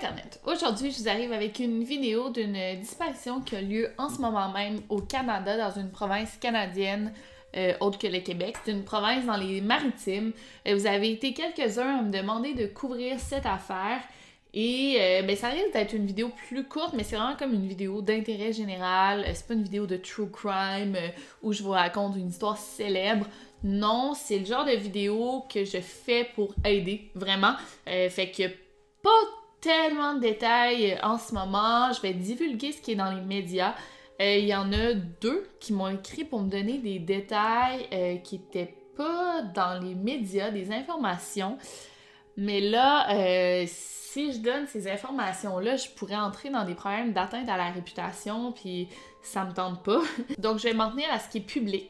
Internet. Aujourd'hui, je vous arrive avec une vidéo d'une disparition qui a lieu en ce moment même au Canada, dans une province canadienne autre que le Québec. C'est une province dans les Maritimes. Vous avez été quelques-uns à me demander de couvrir cette affaire. Et ça risque d'être une vidéo plus courte, mais c'est vraiment comme une vidéo d'intérêt général. C'est pas une vidéo de true crime où je vous raconte une histoire célèbre. Non, c'est le genre de vidéo que je fais pour aider, vraiment. Fait que pas tellement de détails en ce moment. Je vais divulguer ce qui est dans les médias. Il y en a deux qui m'ont écrit pour me donner des détails qui étaient pas dans les médias, des informations. Mais là, si je donne ces informations-là, je pourrais entrer dans des problèmes d'atteinte à la réputation, puis ça me tente pas. Donc, je vais m'en tenir à ce qui est public.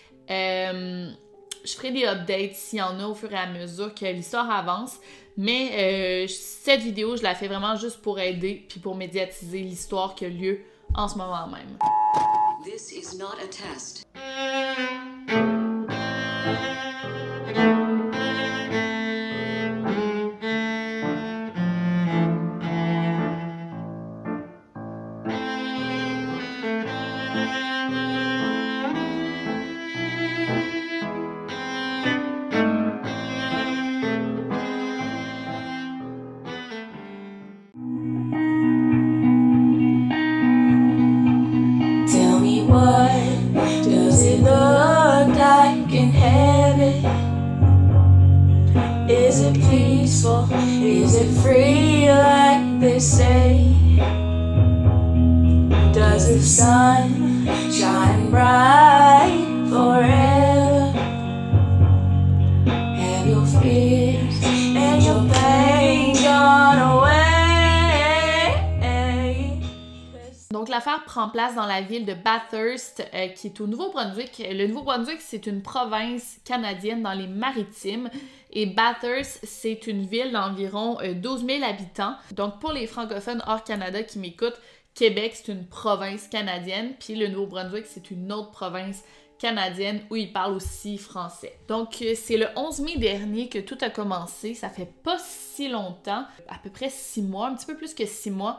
Je ferai des updates s'il y en a au fur et à mesure que l'histoire avance. Mais cette vidéo, je la fais vraiment juste pour aider puis pour médiatiser l'histoire qui a lieu en ce moment même. This is not a test. Is it peaceful? Is it free like they say? Does the sun shine bright forever? Have your fears and your pain gone away? Donc l'affaire prend place dans la ville de Bathurst, qui est au Nouveau-Brunswick. Le Nouveau-Brunswick, c'est une province canadienne dans les Maritimes. Et Bathurst, c'est une ville d'environ 12 000 habitants. Donc, pour les francophones hors Canada qui m'écoutent, Québec, c'est une province canadienne, puis le Nouveau-Brunswick, c'est une autre province canadienne où ils parlent aussi français. Donc, c'est le 11 mai dernier que tout a commencé. Ça fait pas si longtemps, à peu près 6 mois, un petit peu plus que 6 mois.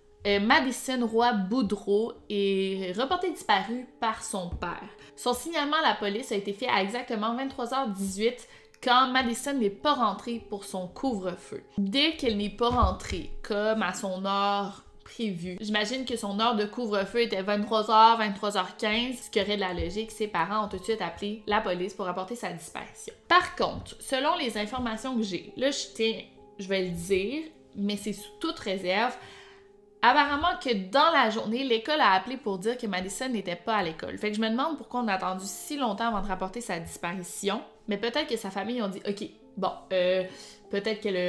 Madison Roy Boudreau est reporté disparu par son père. Son signalement à la police a été fait à exactement 23h18 quand Madison n'est pas rentrée pour son couvre-feu. Dès qu'elle n'est pas rentrée, comme à son heure prévue, j'imagine que son heure de couvre-feu était 23h, 23h15, ce qui aurait de la logique, ses parents ont tout de suite appelé la police pour rapporter sa disparition. Par contre, selon les informations que j'ai, là je vais le dire, mais c'est sous toute réserve, apparemment que dans la journée, l'école a appelé pour dire que Madison n'était pas à l'école. Fait que je me demande pourquoi on a attendu si longtemps avant de rapporter sa disparition. Mais peut-être que sa famille ont dit « Ok, bon, peut-être qu'elle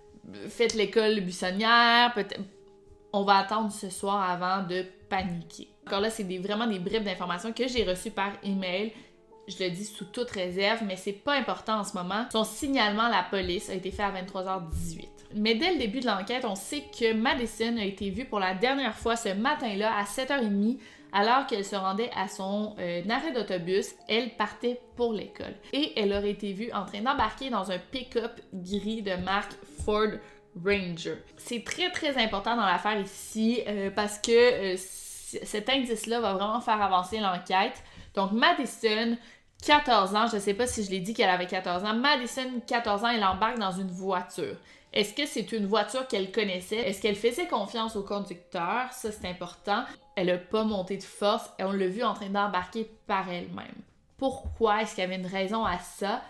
a fait l'école buissonnière, peut-être... On va attendre ce soir avant de paniquer. » Encore là, c'est vraiment des bribes d'informations que j'ai reçues par email. Je le dis sous toute réserve, mais c'est pas important en ce moment. Son signalement à la police a été fait à 23h18. Mais dès le début de l'enquête, on sait que Madison a été vue pour la dernière fois ce matin-là à 7h30 alors qu'elle se rendait à son arrêt d'autobus. Elle partait pour l'école. Et elle aurait été vue en train d'embarquer dans un pick-up gris de marque Ford Ranger. C'est très très important dans l'affaire ici parce que cet indice-là va vraiment faire avancer l'enquête. Donc Madison, 14 ans, je ne sais pas si je l'ai dit qu'elle avait 14 ans. Madison, 14 ans, elle embarque dans une voiture. Est-ce que c'est une voiture qu'elle connaissait? Est-ce qu'elle faisait confiance au conducteur? Ça, c'est important. Elle n'a pas monté de force et on l'a vu en train d'embarquer par elle-même. Pourquoi? Est-ce qu'il y avait une raison à ça?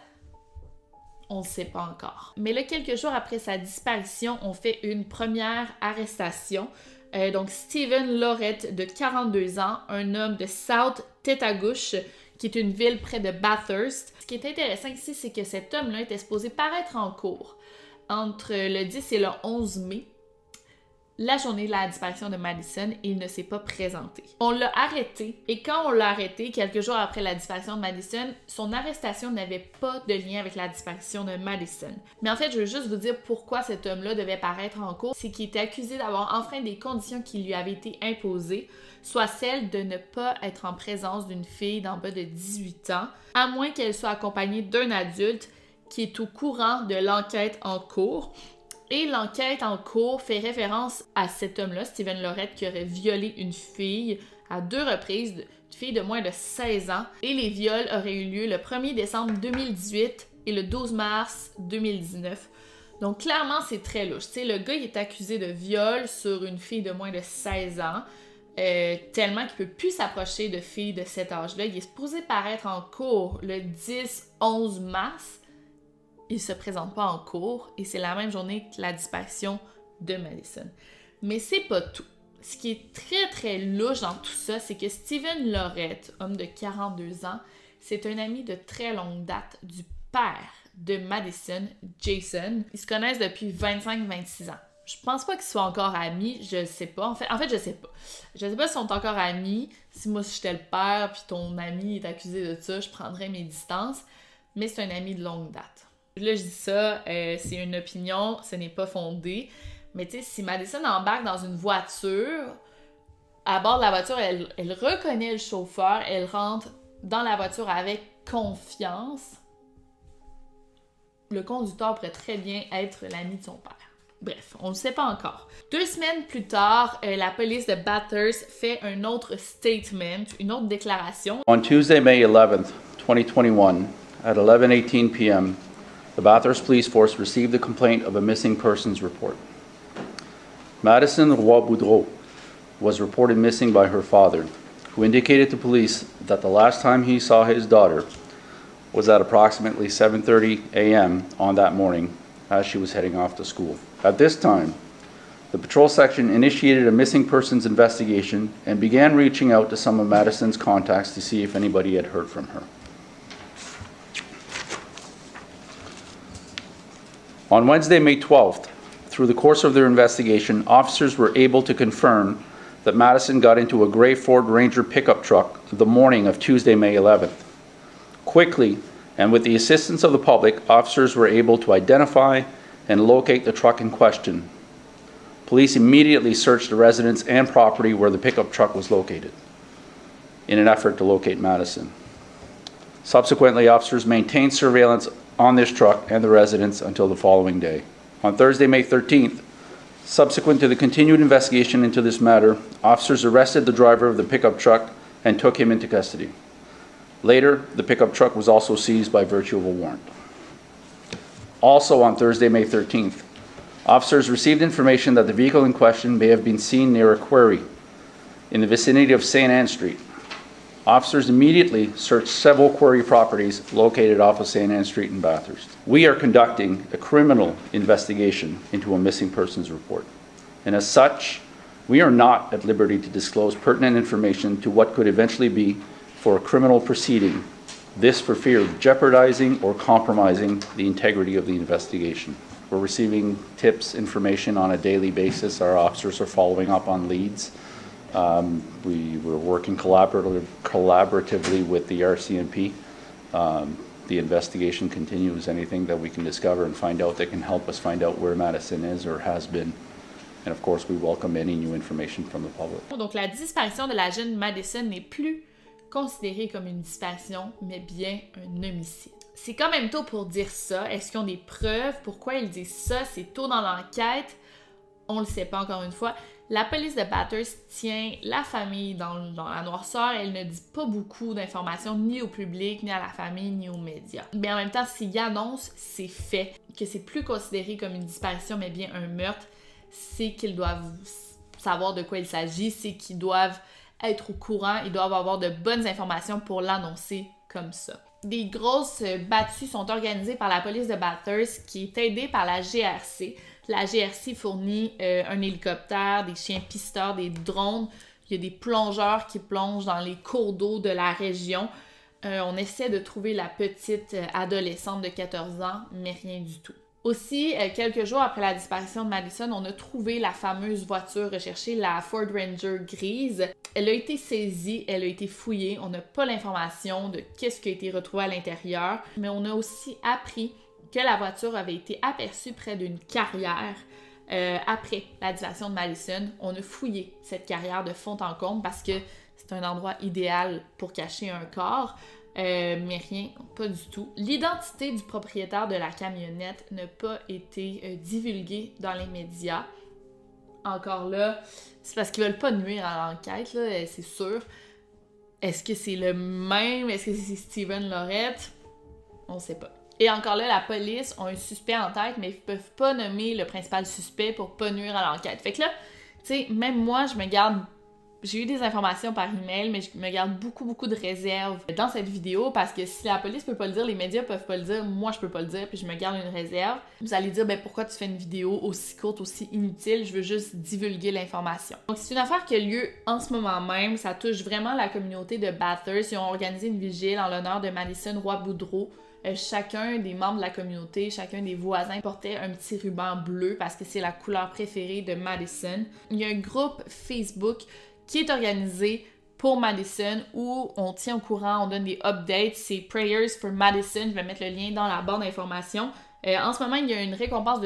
On ne sait pas encore. Mais là, quelques jours après sa disparition, on fait une première arrestation. Donc, Stephen Lorette, de 42 ans, un homme de South Tetagouche, qui est une ville près de Bathurst. Ce qui est intéressant ici, c'est que cet homme-là était supposé paraître en cours entre le 10 et le 11 mai, la journée de la disparition de Madison, et il ne s'est pas présenté. On l'a arrêté, et quand on l'a arrêté, quelques jours après la disparition de Madison, son arrestation n'avait pas de lien avec la disparition de Madison. Mais en fait, je veux juste vous dire pourquoi cet homme-là devait paraître en cours. C'est qu'il était accusé d'avoir enfreint des conditions qui lui avaient été imposées, soit celle de ne pas être en présence d'une fille d'en bas de 18 ans, à moins qu'elle soit accompagnée d'un adulte qui est au courant de l'enquête en cours. Et l'enquête en cours fait référence à cet homme-là, Steven Lorette, qui aurait violé une fille à 2 reprises, une fille de moins de 16 ans. Et les viols auraient eu lieu le 1er décembre 2018 et le 12 mars 2019. Donc clairement, c'est très louche. Tu sais, le gars, il est accusé de viol sur une fille de moins de 16 ans. Tellement qu'il peut plus s'approcher de filles de cet âge-là. Il est supposé paraître en cours le 10-11 mars. Il se présente pas en cours et c'est la même journée que la disparition de Madison. Mais c'est pas tout. Ce qui est très très louche dans tout ça, c'est que Steven Lorette, homme de 42 ans, c'est un ami de très longue date du père de Madison, Jason. Ils se connaissent depuis 25-26 ans. Je pense pas qu'ils soient encore amis, je sais pas. En fait, je sais pas. Je sais pas s'ils sont encore amis. Si moi, si j'étais le père puis ton ami est accusé de ça, je prendrais mes distances. Mais c'est un ami de longue date. Là, je dis ça, c'est une opinion, ce n'est pas fondé. Mais tu sais, si Madison embarque dans une voiture, à bord de la voiture, elle reconnaît le chauffeur, elle rentre dans la voiture avec confiance. Le conducteur pourrait très bien être l'ami de son père. Bref, on ne le sait pas encore. 2 semaines plus tard, la police de Bathurst fait un autre statement, une autre déclaration. On Tuesday, May 11th, 2021, at 11:18 p.m., the Bathurst Police Force received a complaint of a missing persons report. Madison Roy-Boudreau was reported missing by her father, who indicated to police that the last time he saw his daughter was at approximately 7:30 a.m. on that morning as she was heading off to school. At this time, the patrol section initiated a missing persons investigation and began reaching out to some of Madison's contacts to see if anybody had heard from her. On Wednesday, May 12th, through the course of their investigation, officers were able to confirm that Madison got into a gray Ford Ranger pickup truck the morning of Tuesday, May 11th. Quickly, and with the assistance of the public, officers were able to identify and locate the truck in question. Police immediately searched the residence and property where the pickup truck was located in an effort to locate Madison. Subsequently, officers maintained surveillance on this truck and the residence until the following day. On Thursday, May 13th, subsequent to the continued investigation into this matter, officers arrested the driver of the pickup truck and took him into custody. Later, the pickup truck was also seized by virtue of a warrant. Also on Thursday, May 13th, officers received information that the vehicle in question may have been seen near a quarry in the vicinity of St. Anne Street. Officers immediately searched several quarry properties located off of St. Anne Street in Bathurst. We are conducting a criminal investigation into a missing persons report. And as such, we are not at liberty to disclose pertinent information to what could eventually be for a criminal proceeding, this for fear of jeopardizing or compromising the integrity of the investigation. We're receiving tips, information on a daily basis. Our officers are following up on leads. We were working collaboratively with the RCMP. The investigation continues. Anything that we can discover and find out that can help us find out where Madison is or has been. And of course, we welcome any new information from the public. Donc la disparition de la jeune Madison n'est plus considérée comme une disparition, mais bien un homicide. C'est quand même tôt pour dire ça. Est-ce qu'ils ont des preuves? Pourquoi ils disent ça? C'est tôt dans l'enquête. On le sait pas encore une fois. La police de Bathurst tient la famille dans la noirceur. Elle ne dit pas beaucoup d'informations ni au public, ni à la famille, ni aux médias. Mais en même temps, s'ils annoncent, c'est fait. Que c'est plus considéré comme une disparition, mais bien un meurtre, c'est qu'ils doivent savoir de quoi il s'agit, c'est qu'ils doivent être au courant, ils doivent avoir de bonnes informations pour l'annoncer comme ça. Des grosses battues sont organisées par la police de Bathurst qui est aidée par la GRC. La GRC fournit un hélicoptère, des chiens pisteurs, des drones. Il y a des plongeurs qui plongent dans les cours d'eau de la région. On essaie de trouver la petite adolescente de 14 ans, mais rien du tout. Aussi, quelques jours après la disparition de Madison, on a trouvé la fameuse voiture recherchée, la Ford Ranger grise. Elle a été saisie, elle a été fouillée. On n'a pas l'information de qu'est-ce qui a été retrouvé à l'intérieur, mais on a aussi appris que la voiture avait été aperçue près d'une carrière après la disparition de Madison. On a fouillé cette carrière de fond en comble parce que c'est un endroit idéal pour cacher un corps. mais rien, pas du tout. L'identité du propriétaire de la camionnette n'a pas été divulguée dans les médias. Encore là, c'est parce qu'ils veulent pas nuire à l'enquête, là, c'est sûr. Est-ce que c'est le même? Est-ce que c'est Steven Lorette? On sait pas. Et encore là, la police a un suspect en tête, mais ils peuvent pas nommer le principal suspect pour pas nuire à l'enquête. Fait que là, tu sais, même moi, je me garde... J'ai eu des informations par email, mais je me garde beaucoup de réserves dans cette vidéo parce que si la police peut pas le dire, les médias peuvent pas le dire, moi je peux pas le dire, puis je me garde une réserve. Vous allez dire, ben pourquoi tu fais une vidéo aussi courte, aussi inutile? Je veux juste divulguer l'information. Donc c'est une affaire qui a lieu en ce moment même, ça touche vraiment la communauté de Bathurst. Ils ont organisé une vigile en l'honneur de Madison Roy Boudreau. Chacun des membres de la communauté, chacun des voisins portait un petit ruban bleu parce que c'est la couleur préférée de Madison. Il y a un groupe Facebook qui est organisé pour Madison où on tient au courant, on donne des updates, c'est Prayers for Madison, je vais mettre le lien dans la barre d'informations. En ce moment, il y a une récompense de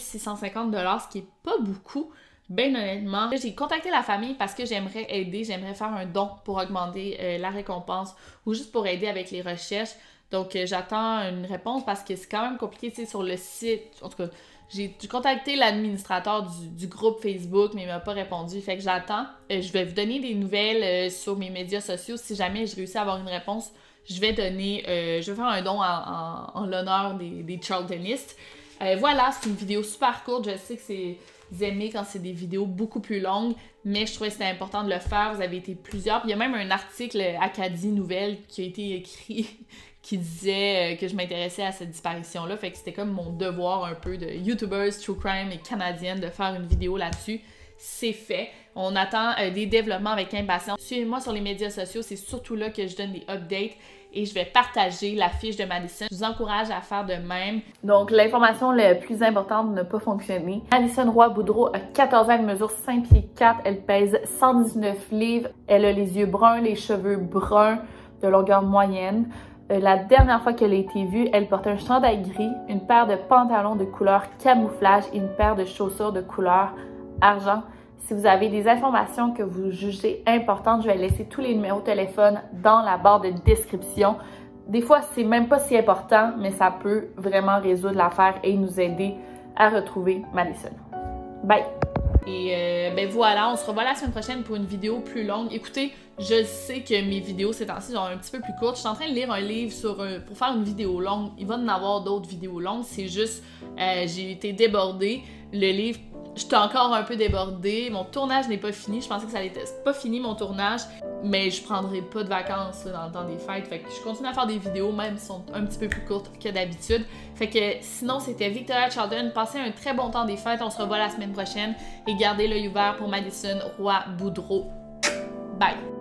3650 $, ce qui est pas beaucoup, bien honnêtement. J'ai contacté la famille parce que j'aimerais aider, j'aimerais faire un don pour augmenter la récompense ou juste pour aider avec les recherches. Donc j'attends une réponse parce que c'est quand même compliqué, tu sais, sur le site, en tout cas. J'ai contacté l'administrateur du groupe Facebook, mais il m'a pas répondu. Fait que j'attends. Je vais vous donner des nouvelles sur mes médias sociaux. Si jamais je réussis à avoir une réponse, je vais faire un don en l'honneur des Charltonistes. Voilà, c'est une vidéo super courte. Je sais que vous aimez quand c'est des vidéos beaucoup plus longues, mais je trouvais que c'était important de le faire. Vous avez été plusieurs. Puis il y a même un article Acadie Nouvelle qui a été écrit qui disait que je m'intéressais à cette disparition-là. Fait que c'était comme mon devoir un peu de YouTubers, True Crime et canadienne de faire une vidéo là-dessus. C'est fait. On attend des développements avec impatience. Suivez-moi sur les médias sociaux, c'est surtout là que je donne des updates et je vais partager la fiche de Madison. Je vous encourage à faire de même. Donc, l'information la plus importante n'a pas fonctionné. Madison Roy Boudreau a 14 ans, elle mesure 5 pieds 4, elle pèse 119 livres, elle a les yeux bruns, les cheveux bruns de longueur moyenne. La dernière fois qu'elle a été vue, elle portait un chandail gris, une paire de pantalons de couleur camouflage et une paire de chaussures de couleur argent. Si vous avez des informations que vous jugez importantes, je vais laisser tous les numéros de téléphone dans la barre de description. Des fois, c'est même pas si important, mais ça peut vraiment résoudre l'affaire et nous aider à retrouver Madison. Bye! Et ben voilà, on se revoit la semaine prochaine pour une vidéo plus longue. Écoutez, je sais que mes vidéos ces temps-ci sont un petit peu plus courtes. Je suis en train de lire un livre pour faire une vidéo longue. Il va y en avoir d'autres vidéos longues. C'est juste, j'ai été débordée. Le livre, j'étais encore un peu débordée. Mon tournage n'est pas fini. Je pensais que ça allait être pas fini mon tournage. Mais je prendrai pas de vacances dans le temps des fêtes. Fait que je continue à faire des vidéos, même si elles sont un petit peu plus courtes que d'habitude. Fait que sinon, c'était Victoria Charlton. Passez un très bon temps des fêtes. On se revoit la semaine prochaine. Et gardez l'œil ouvert pour Madison Roy Boudreau. Bye!